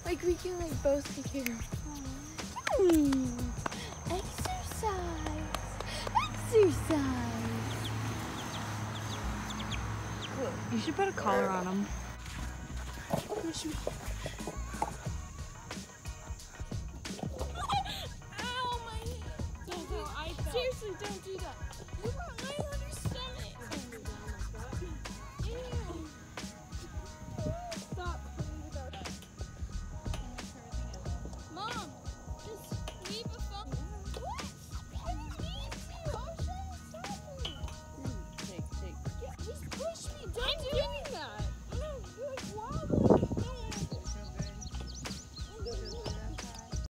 Like we can like both be kidding. Exercise. Exercise. You should put a collar on him. Ow, my hand. Seriously, don't do that.